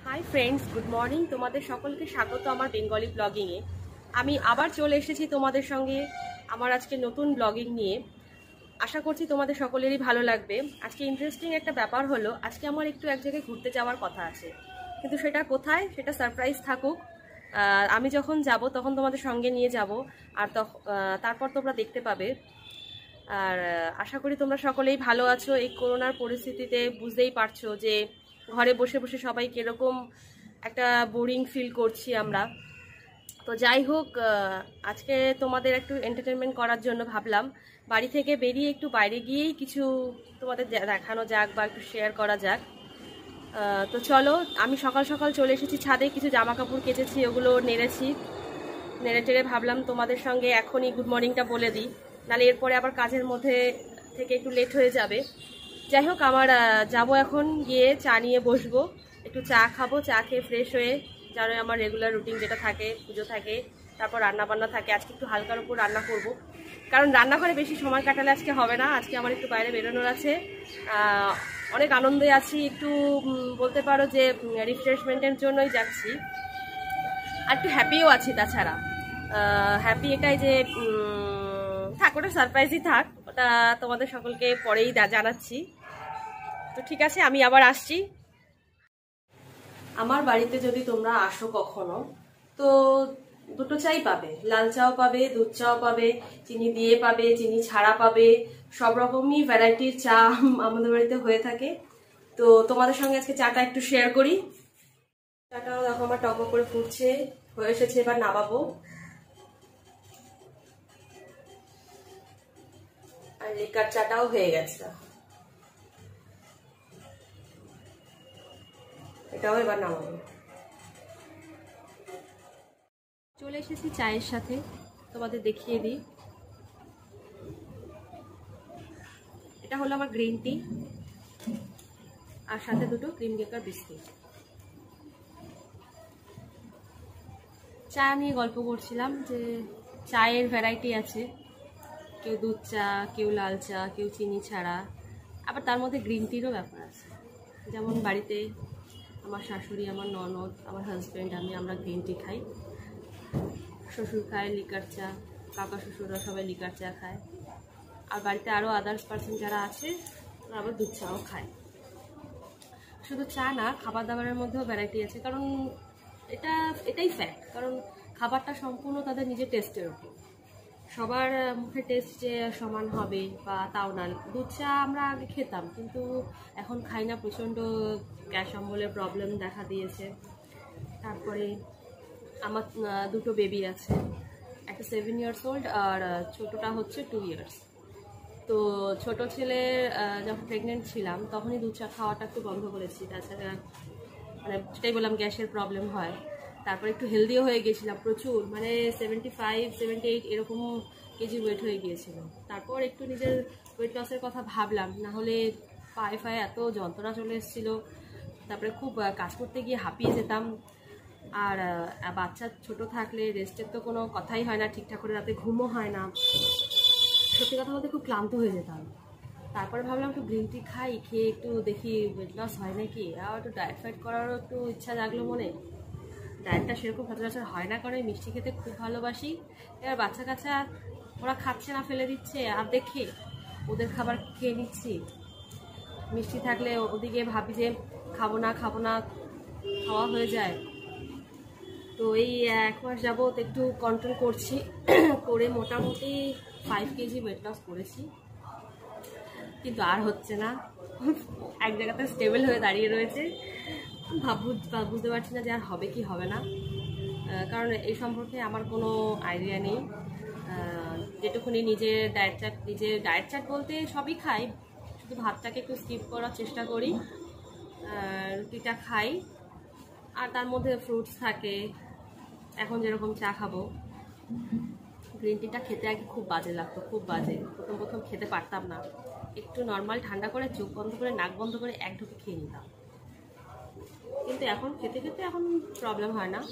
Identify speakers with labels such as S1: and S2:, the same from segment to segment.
S1: Hi friends, good morning. তোমাদের সকলকে স্বাগত আমার বেঙ্গলি ব্লগিংয়ে। আমি আবার চলে এসেছি তোমাদের সঙ্গে আমার আজকে নতুন ব্লগিং নিয়ে। আশা করছি তোমাদের সকলেরই ভালো লাগবে। আজকে ইন্টারেস্টিং একটা ব্যাপার হলো, আজকে আমার একটু এক জায়গায় ঘুরতে যাওয়ার কথা আছে, কিন্তু সেটা কোথায় সেটা সারপ্রাইজ থাকুক। আমি যখন যাব তখন তোমাদের সঙ্গে নিয়ে যাব, আর তারপর তোমরা দেখতে পাবে। আর আশা করি তোমরা সকলেই ভালো আছো। এই করোনার পরিস্থিতিতে বুঝতেই পারছো যে ঘরে বসে বসে সবাই কীরকম একটা বোরিং ফিল করছি আমরা। তো যাই হোক, আজকে তোমাদের একটু এন্টারটেনমেন্ট করার জন্য ভাবলাম বাড়ি থেকে বেরিয়ে একটু বাইরে গিয়েই কিছু তোমাদের দেখানো যাক বা একটু শেয়ার করা যাক। তো চলো, আমি সকাল সকাল চলে এসেছি ছাদে, কিছু জামা কাপড় কেচেছি, ওগুলো নেড়ে টেড়ে ভাবলাম তোমাদের সঙ্গে এখনই গুড মর্নিংটা বলে দিই, নাহলে এরপরে আবার কাজের মধ্যে থেকে একটু লেট হয়ে যাবে। যাই হোক, আমার যাবো এখন, গিয়ে চা নিয়ে বসবো, একটু চা খাবো, চা খেয়ে ফ্রেশ হয়ে, জানো আমার রেগুলার রুটিন যেটা থাকে, পুজো থাকে, তারপর রান্না বান্না থাকে। আজকে একটু হালকার উপর রান্না করব, কারণ রান্নাঘরে বেশি সময় কাটালে আজকে হবে না। আজকে আমার একটু বাইরে বেরোনোর আছে, অনেক আনন্দে আছি, একটু বলতে পারো যে রিফ্রেশমেন্টের জন্যই যাচ্ছি, আর একটু হ্যাপিও আছি। তাছাড়া হ্যাপি এটাই যে থাক, ওটা সারপ্রাইজই থাক, ওটা তোমাদের সকলকে পরেই জানাচ্ছি। তো ঠিক আছে, আমি আবার আসছি। আমার বাড়িতে যদি তোমরা আসো কখনো, তো দুটো চাই পাবে, লাল চাও পাবে, দুধ চাও পাবে, চিনি দিয়ে পাবে, চিনি ছাড়া পাবে, সব রকমই ভ্যারাইটির চা আমাদের বাড়িতে হয়ে থাকে। তো তোমাদের সঙ্গে আজকে চাটা একটু শেয়ার করি। চাটাও দেখো আমার টক করে ফুটছে, হয়ে এসেছে, এবার নামাবো। আর লিকার চাটাও হয়ে গেছে, এটাও এবার নামাবো। চলে এসেছি চায়ের সাথে, তোমাদের দেখিয়ে দিই। এটা হলো আমার গ্রিন টি, আর সাথে দুটো ক্রিম কেকার বিস্কুট। চা নিয়ে গল্প করছিলাম যে চায়ের ভ্যারাইটি আছে, কেউ দুধ চা, কেউ লাল চা, কেউ চিনি ছাড়া, আবার তার মধ্যে গ্রিন টিরও ব্যাপার আছে। যেমন বাড়িতে আমার শাশুড়ি, আমার ননদ, আমার হাজব্যান্ড, আমরা গ্রিন টি খাই, শ্বশুর খায় লিকার চা, কাকা শ্বশুররা সবাই লিকার চা খায়, আর বাড়িতে আরও আদার্স পার্সন যারা আছে তারা আবার দুধ চাও খায়। শুধু চা না, খাবার দাবারের মধ্যেও ভ্যারাইটি আছে, কারণ এটাই ফ্যাক্ট, কারণ খাবারটা সম্পূর্ণ তাদের নিজের টেস্টের ওপর। সবার মুখে টেস্ট যে সমান হবে বা তাও না। দুধ চা আমরা আগে খেতাম, কিন্তু এখন খাই না, প্রচণ্ড গ্যাস অম্বলের প্রবলেম দেখা দিয়েছে। তারপরে আমার দুটো বেবি আছে, একটা 7 years old আর ছোটোটা হচ্ছে 2 years। তো ছোটো ছেলে যখন প্রেগনেন্ট ছিলাম তখনই দুধ চা খাওয়াটা একটু বন্ধ করেছি। তাছাড়া মানে সেটাই বললাম, গ্যাসের প্রবলেম হয়। তারপর একটু হেলদিও হয়ে গিয়েছিলাম প্রচুর, মানে 75-78 এরকম কেজি ওয়েট হয়ে গিয়েছিল। তারপর একটু নিজের ওয়েট লসের কথা ভাবলাম, না হলে পায়ে এত যন্ত্রণা চলে এসেছিলো। তারপরে খুব কাজ করতে গিয়ে হাঁপিয়ে যেতাম, আর বাচ্চা ছোট থাকলে রেস্টের তো কোনো কথাই হয় না, ঠিকঠাক করে রাতে ঘুমও হয় না, সত্যি কথা বলতে খুব ক্লান্ত হয়ে যেতাম। তারপরে ভাবলাম একটু গ্রিন টি খাই, খেয়ে একটু দেখি ওয়েট লস হয় নাকি, আর একটু ডায়েট ফাইট করারও একটু ইচ্ছা জাগলো মনে। ডায়েটটা সেরকম সচরাচর হয় না, কারণ মিষ্টি খেতে খুব ভালোবাসি। এবার বাচ্চা কাচ্চা ওরা খাচ্ছে না, ফেলে দিচ্ছে, আর দেখে ওদের খাবার খেয়ে নিচ্ছি। মিষ্টি থাকলে ওদিকে ভাবি যে খাবো না খাওয়া হয়ে যায়। তো এই 1 মাস যাবত একটু কন্ট্রোল করছি, করে মোটামুটি 5 কেজি ওয়েট লস করেছি, কিন্তু আর হচ্ছে না, এক জায়গাতে স্টেবল হয়ে দাঁড়িয়ে রয়েছে। বুঝতে পারছি না যে আর হবে কি হবে না, কারণ এই সম্পর্কে আমার কোনো আইডিয়া নেই। যেটুকুনি নিজের ডায়েট চার্ট বলতে সবই খাই, শুধু ভাতটাকে একটু স্কিপ করার চেষ্টা করি, রুটিটা খাই, আর তার মধ্যে ফ্রুটস থাকে। এখন যেরকম চা খাবো, গ্রিন টিটা খেতে আগে খুব বাজে লাগতো, খুব বাজে, প্রথম খেতে পারতাম না। একটু নর্মাল ঠান্ডা করে চোখ বন্ধ করে নাক বন্ধ করে এক ঢুকে খেয়ে নিতাম, কিন্তু এখন খেতে এখন প্রবলেম হয় না,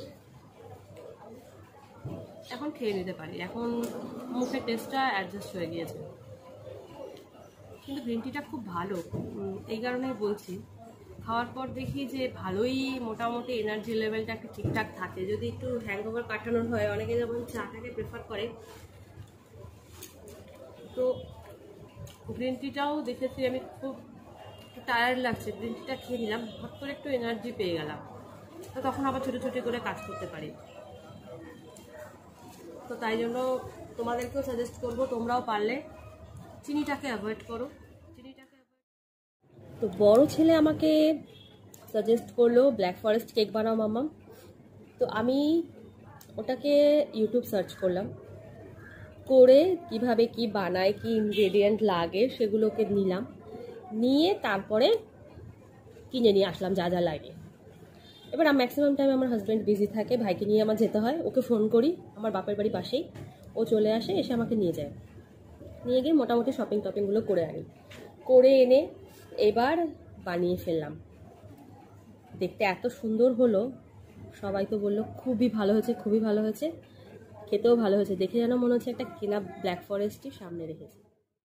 S1: এখন খেয়ে নিতে পারি, এখন মুখের টেস্টটা অ্যাডজাস্ট হয়ে গিয়েছে। কিন্তু গ্রিন টিটা খুব ভালো, এই কারণেই বলছি, খাওয়ার পর দেখি যে ভালোই মোটামুটি এনার্জি লেভেলটা একটু ঠিকঠাক থাকে। যদি একটু হ্যাংওভার কাটানোর হয়, অনেকে যেমন চাটাকে প্রেফার করে, তো গ্রিন টিটাও দেখেছি আমি খুব টায়ার্ড লাগছে, গ্রিন টিটা খেয়ে নিলাম, হট করে একটু এনার্জি পেয়ে গেলাম, তো তখন আবার ছোটো ছোটো করে কাজ করতে পারি। তো তাই জন্য তোমাদেরকেও সাজেস্ট করবো তোমরাও পারলে চিনিটাকে অ্যাভয়েড করো। তো বড় ছেলে আমাকে সাজেস্ট করলো ব্ল্যাক ফরেস্ট কেক বানাও মাম্মা। তো আমি ওটাকে ইউটিউব সার্চ করলাম, করে কিভাবে কি বানায়, কি ইনগ্রেডিয়েন্ট লাগে সেগুলোকে নিলাম, নিয়ে তারপরে কিনে নিয়ে আসলাম যা যা লাগে। এবার ম্যাক্সিমাম টাইম আমার হাজব্যান্ড বিজি থাকে, ভাইকে নিয়ে আমার যেতে হয়, ওকে ফোন করি, আমার বাপের বাড়ি পাশেই, ও চলে আসে, এসে আমাকে নিয়ে যায়, নিয়ে গিয়ে মোটামুটি শপিং টপিংগুলো করে আনি, করে এনে এবার বানিয়ে ফেললাম। দেখতে এত সুন্দর হলো, সবাই তো বললো খুবই ভালো হয়েছে, খুবই ভালো হয়েছে, খেতেও ভালো হয়েছে, দেখে যেন মনে হচ্ছে একটা কেনা ব্ল্যাক ফরেস্টই সামনে রেখেছে।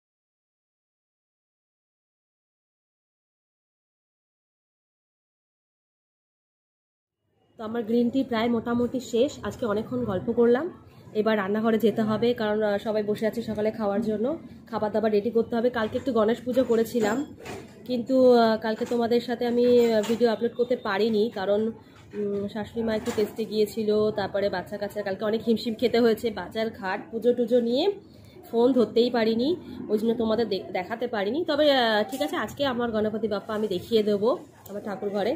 S1: তো আমার গ্রিন টি প্রায় মোটামুটি শেষ। আজকে অনেকক্ষণ গল্প করলাম, এবার রান্নাঘরে যেতে হবে, কারণ সবাই বসে আছে সকালে খাওয়ার জন্য, খাবার দাবার রেডি করতে হবে। কালকে একটু গণেশ পুজো করেছিলাম, কিন্তু কালকে তোমাদের সাথে আমি ভিডিও আপলোড করতে পারিনি, কারণ শাশুড়ি মা একটু টেস্টে গিয়েছিল, তারপরে বাচ্চা কাচ্চা কালকে অনেক হিমশিম খেতে হয়েছে, বাজার ঘাট পুজো টুজো নিয়ে ফোন ধরতেই পারিনি, ওই জন্য তোমাদের দেখাতে পারিনি। তবে ঠিক আছে, আজকে আমার গণপতি বাপ্পা আমি দেখিয়ে দেবো আমার ঠাকুর ঘরে।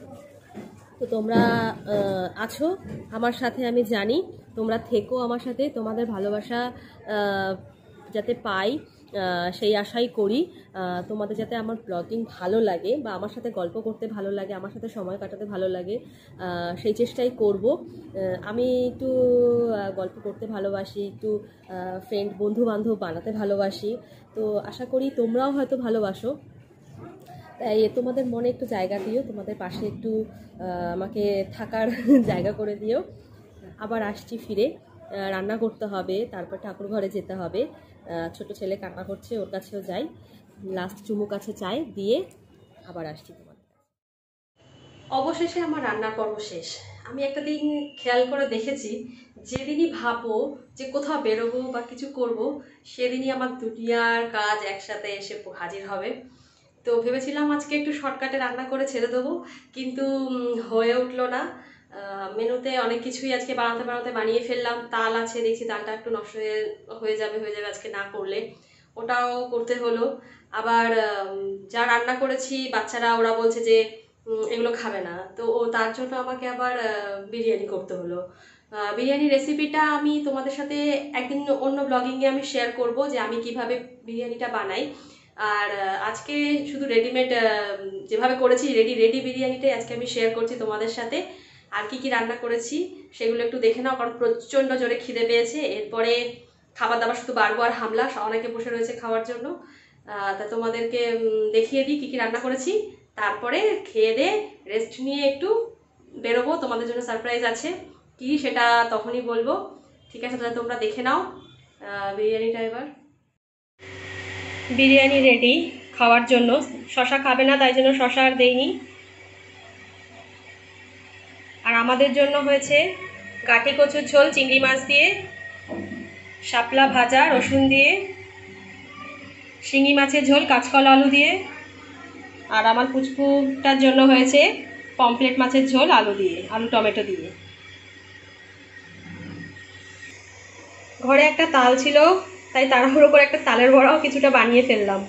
S1: তো তোমরা আছো আমার সাথে, আমি জানি তোমরা থেকো আমার সাথে, তোমাদের ভালোবাসা যাতে পাই সেই আশাই করি। তোমাদের যাতে আমার ব্লগিং ভালো লাগে, বা আমার সাথে গল্প করতে ভালো লাগে, আমার সাথে সময় কাটাতে ভালো লাগে, সেই চেষ্টাই করব। আমি একটু গল্প করতে ভালোবাসি, একটু ফ্রেন্ড বন্ধু বান্ধব বানাতে ভালোবাসি, তো আশা করি তোমরাও হয়তো ভালোবাসো। তাই তোমাদের মনে একটু জায়গা দিও, তোমাদের পাশে একটু আমাকে থাকার জায়গা করে দিও। আবার আসছি ফিরে, রান্না করতে হবে, তারপর ঠাকুর ঘরে যেতে হবে, ছোট ছেলে কান্না করছে, ওর কাছেও যাই, লাস্ট চুমু কাছে চাই দিয়ে আবার আসছি তোমাদের। অবশেষে আমার রান্নার পর্ব শেষ। আমি একটা দিন খেয়াল করে দেখেছি, যেদিনই ভাবো যে কোথাও বেরোবো বা কিছু করব, সেদিনই আমার দুনিয়ার কাজ একসাথে এসে হাজির হবে। তো ভেবেছিলাম আজকে একটু শর্টকাটে রান্না করে ছেড়ে দেবো, কিন্তু হয়ে উঠলো না। মেনুতে অনেক কিছুই আজকে বানাতে বানিয়ে ফেললাম। তাল আছে, দেখছি তালটা একটু নষ্ট হয়ে যাবে আজকে না করলে, ওটাও করতে হলো। আবার যা রান্না করেছি বাচ্চারা ওরা বলছে যে এগুলো খাবে না, তো তার জন্য আমাকে আবার বিরিয়ানি করতে হলো। বিরিয়ানি রেসিপিটা আমি তোমাদের সাথে একদিন অন্য ব্লগিংয়ে আমি শেয়ার করব, যে আমি কিভাবে বিরিয়ানিটা বানাই। আর আজকে শুধু রেডিমেড যেভাবে করেছি রেডি বিরিয়ানিটাই আজকে আমি শেয়ার করছি তোমাদের সাথে। আর কি রান্না করেছি সেগুলো একটু দেখে নাও, কারণ প্রচণ্ড জোরে খিদে পেয়েছে। এরপরে খাবার দাবার শুধু বাড়বো আর হামলা, অনেকে বসে রয়েছে খাওয়ার জন্য। তা তোমাদেরকে দেখিয়ে দিই কি রান্না করেছি, তারপরে খেয়ে দিয়ে রেস্ট নিয়ে একটু বেরোবো। তোমাদের জন্য সারপ্রাইজ আছে, কি সেটা তখনই বলবো। ঠিক আছে, তাহলে তোমরা দেখে নাও বিরিয়ানিটা। এবার বিরিয়ানি রেডি খাওয়ার জন্য। শশা খাবে না, তাই জন্য শশা আর দেইনি। আর আমাদের জন্য হয়েছে গাঠি কচুর ঝোল চিংড়ি মাছ দিয়ে, শাপলা ভাজা রসুন দিয়ে, শিঙি মাছের ঝোল কাঁচকলা আলু দিয়ে, আর আমার পুচকুটার জন্য হয়েছে পমফ্রেট মাছের ঝোল আলু দিয়ে, আলু টমেটো দিয়ে। ঘরে একটা তাল ছিল, তাই তাড়াহুড়ো করে একটা তালের বড়াও কিছুটা বানিয়ে ফেললাম।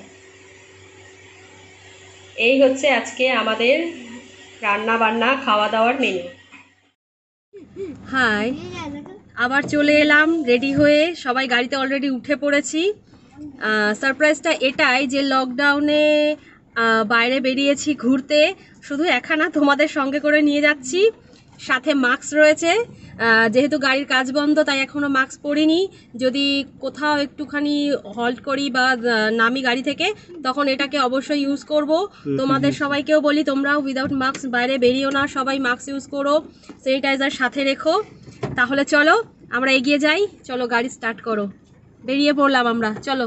S1: এই হচ্ছে আজকে আমাদের রান্না বান্না খাওয়া দাওয়ার মেনু। হাই, আবার চলে এলাম রেডি হয়ে, সবাই গাড়িতে অলরেডি উঠে পড়েছি। সারপ্রাইজটা এটাই যে লকডাউনে বাইরে বেরিয়েছি ঘুরতে, শুধু এখানা তোমাদের সঙ্গে করে নিয়ে যাচ্ছি, সাথে মাস্ক রয়েছে। যেহেতু গাড়ির কাজ বন্ধ তাই এখনও মাস্ক পরিনি। যদি কোথাও একটুখানি হল্ট করি বা নামি গাড়ি থেকে, তখন এটাকে অবশ্যই ইউজ করব। তোমাদের সবাইকেও বলি তোমরাও উইদাউট মাস্ক বাইরে বেরিও না, সবাই মাস্ক ইউজ করো, স্যানিটাইজার সাথে রেখো। তাহলে চলো আমরা এগিয়ে যাই, চলো গাড়ি স্টার্ট করো, বেরিয়ে পড়লাম আমরা, চলো।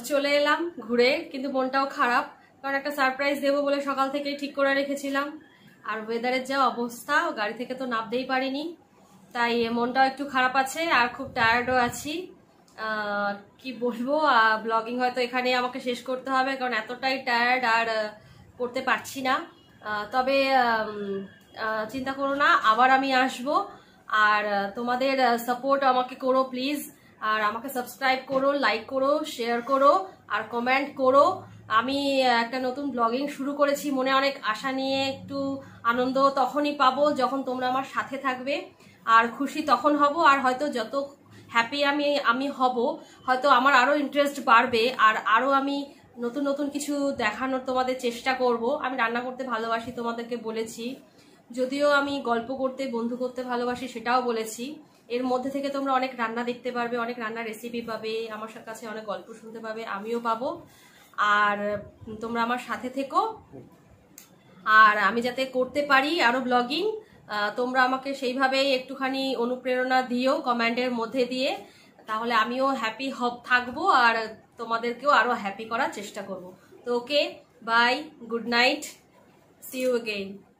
S1: চলে এলাম ঘুরে, কিন্তু মনটাও খারাপ, কারণ একটা সারপ্রাইজ দেবো বলে সকাল থেকেই ঠিক করে রেখেছিলাম। আর ওয়েদারের যা অবস্থা, গাড়ি থেকে তো নামতেই পারিনি, তাই মনটাও একটু খারাপ আছে আর খুব টায়ার্ডও আছি। কি বলবো, ব্লগিং হয়তো এখানে আমাকে শেষ করতে হবে, কারণ এতটাই টায়ার্ড আর করতে পারছি না। তবে চিন্তা করো না, আবার আমি আসব। আর তোমাদের সাপোর্ট আমাকে করো প্লিজ, আর আমাকে সাবস্ক্রাইব করো, লাইক করো, শেয়ার করো আর কমেন্ট করো। আমি একটা নতুন ব্লগিং শুরু করেছি, মনে অনেক আশা নিয়ে, একটু আনন্দ তখনই পাবো যখন তোমরা আমার সাথে থাকবে, আর খুশি তখন হব। আর হয়তো যত হ্যাপি আমি হব, হয়তো আমার আরও ইন্টারেস্ট বাড়বে, আর আরও আমি নতুন নতুন কিছু দেখানোর তোমাদের চেষ্টা করব। আমি রান্না করতে ভালোবাসি, তোমাদেরকে বলেছি, যদিও আমি গল্প করতে, বন্ধু করতে ভালোবাসি, সেটাও বলেছি। এর মধ্যে থেকে তোমরা অনেক রান্না দেখতে পারবে, অনেক রান্নার রেসিপি পাবে, আমার কাছে অনেক গল্প শুনতে পাবে, আমিও পাবো। আর তোমরা আমার সাথে থেকো, আর আমি যাতে করতে পারি আরো ব্লগিং, তোমরা আমাকে সেইভাবেই একটুখানি অনুপ্রেরণা দিও কমেন্টের মধ্যে দিয়ে, তাহলে আমিও হ্যাপি থাকবো আর তোমাদেরকেও আরো হ্যাপি করার চেষ্টা করব। তো okay, bye, good night, see you again.